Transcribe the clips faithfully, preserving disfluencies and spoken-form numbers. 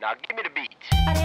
Now give me the beat.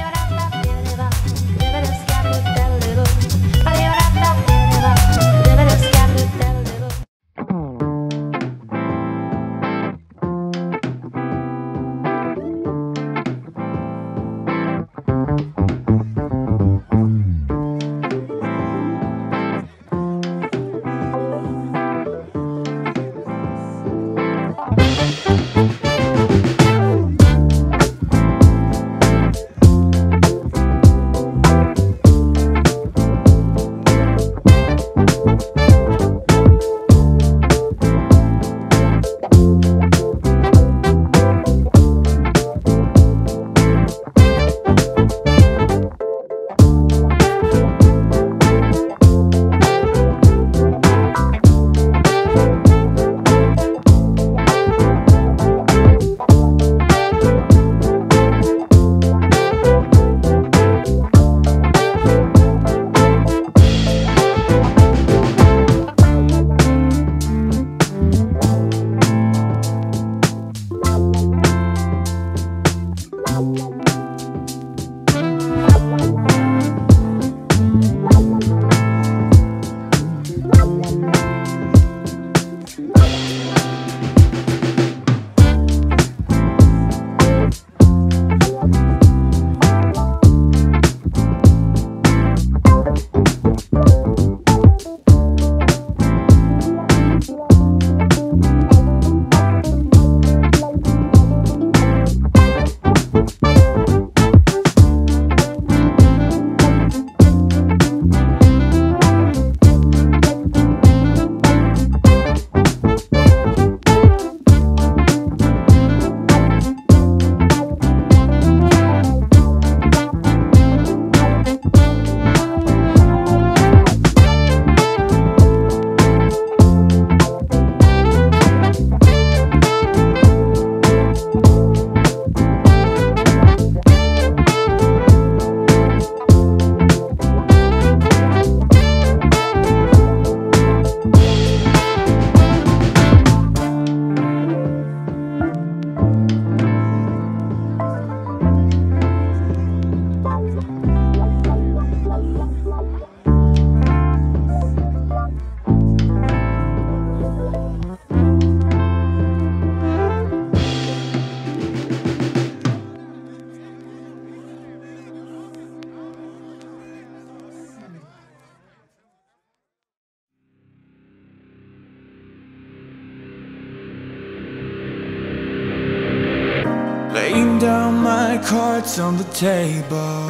Laying down my cards on the table,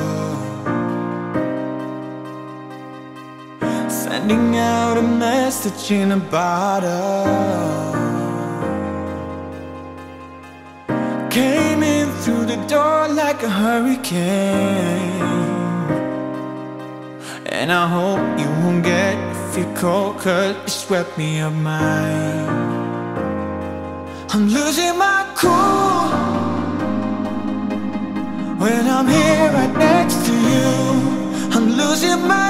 sending out a message in a bottle. Came in through the door like a hurricane, and I hope you won't get feel cold, 'cause you swept me up mine. I'm losing my cool when I'm here right next to you. I'm losing my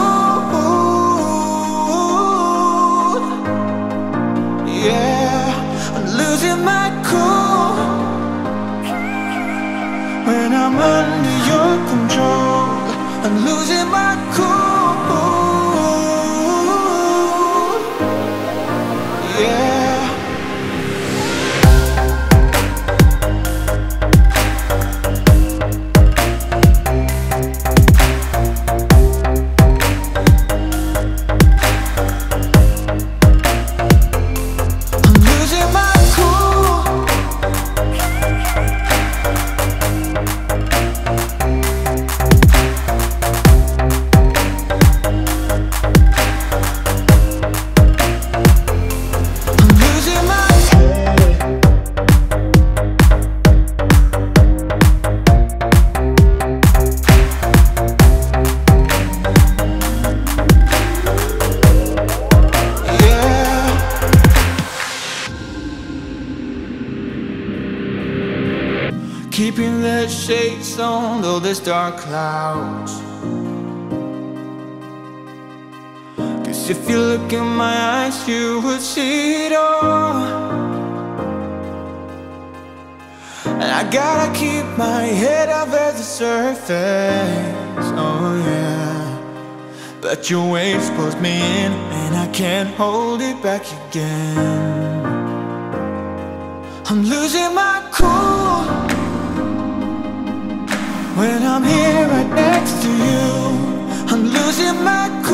cool. Yeah, I'm losing my cool when I'm under your control. I'm losing my cool. Yeah. Keeping the shades on though there's dark clouds, 'cause if you look in my eyes you would see it all. And I gotta keep my head up. surface, oh yeah. But your waves pulls me in, and I can't hold it back again. I'm losing my cool when I'm here right next to you. I'm losing my cool